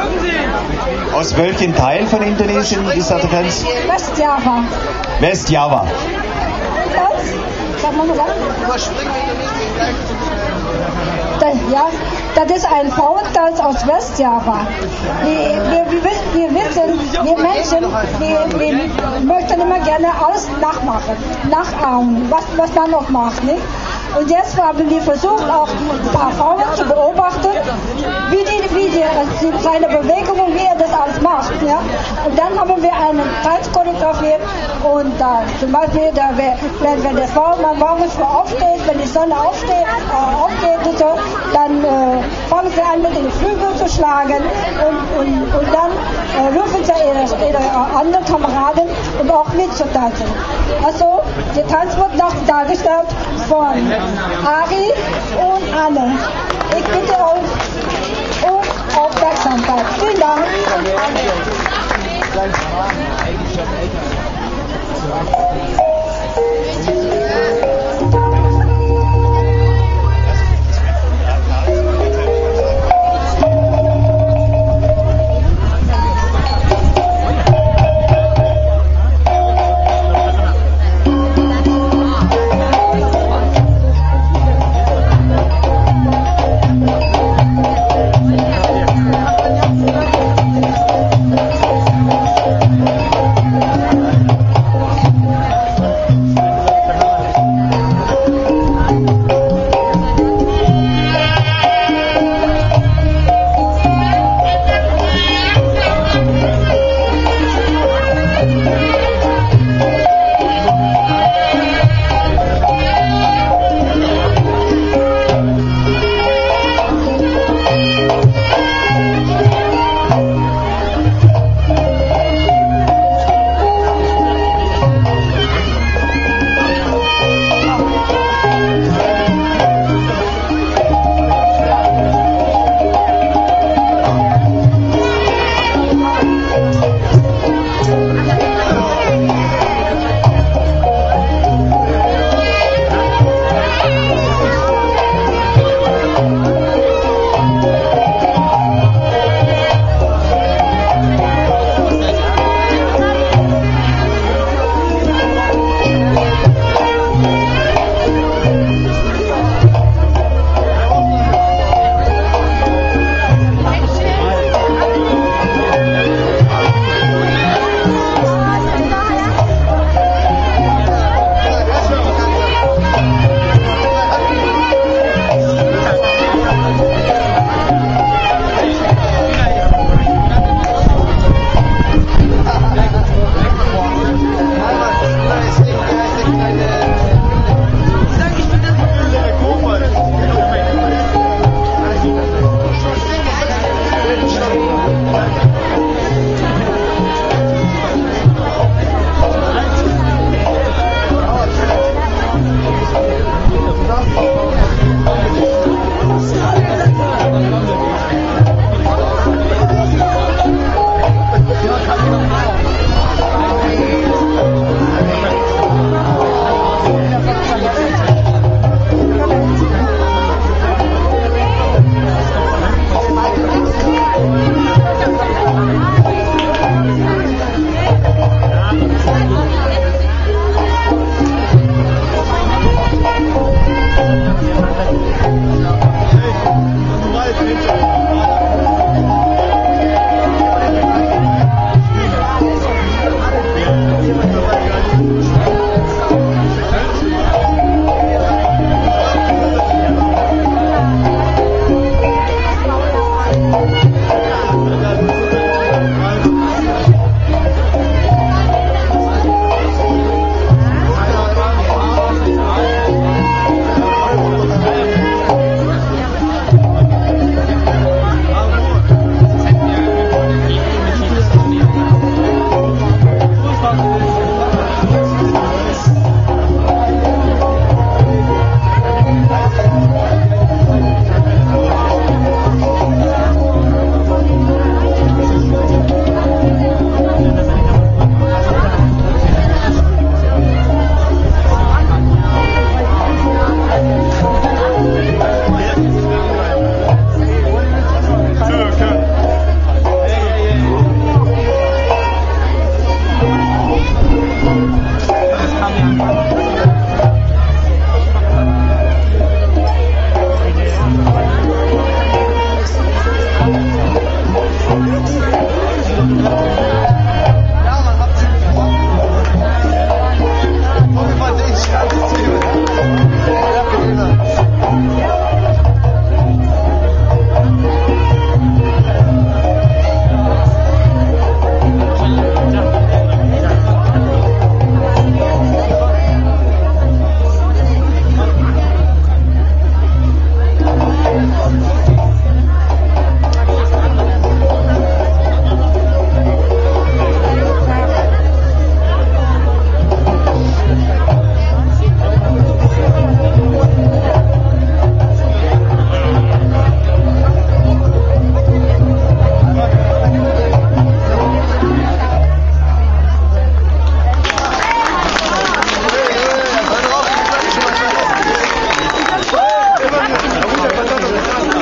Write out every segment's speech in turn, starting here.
Aus welchem Teil von Indonesien ist das ganz? Westjava. Westjava. Das, kann man mal sagen? Ja, das ist ein Frauentanz aus Westjava. Wir wissen, wir Menschen, wir möchten immer gerne alles nachahmen, was man noch macht, nicht? Und jetzt haben wir versucht, auch ein paar Frauen zu beobachten, wie seine Bewegungen, wie er das alles macht. Ja? Und dann haben wir einen Tanz choreografiert und zum Beispiel, wenn der Frau morgens aufsteht, wenn die Sonne aufgeht und so, dann fangen sie an mit den Flügeln zu schlagen und dann rufen sie ihre anderen Kameraden, um auch mitzutanzen. Also, der Tanz wird noch dargestellt von Arie und Anne. Ich bitte euch um Aufmerksamkeit. Vielen Dank.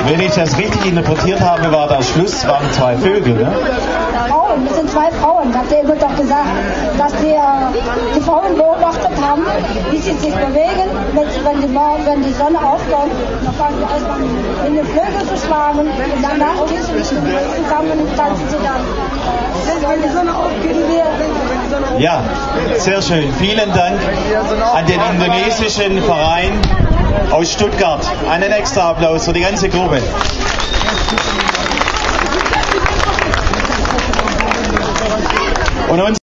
Wenn ich das richtig interpretiert habe, war der Schluss, waren 2 Vögel, ne? Frauen, das sind 2 Frauen, hat der wird doch gesagt, dass die Frauen beobachtet haben, wie sie sich bewegen, wenn die Sonne aufkommt, dann fangen sie erstmal in die Flügel zu schlagen und danach gehen sie zusammen und tanzen sie dann. Wenn die Sonne aufgeht, Ja, sehr schön. Vielen Dank an den indonesischen Verein aus Stuttgart. Einen extra Applaus für die ganze Gruppe. Und uns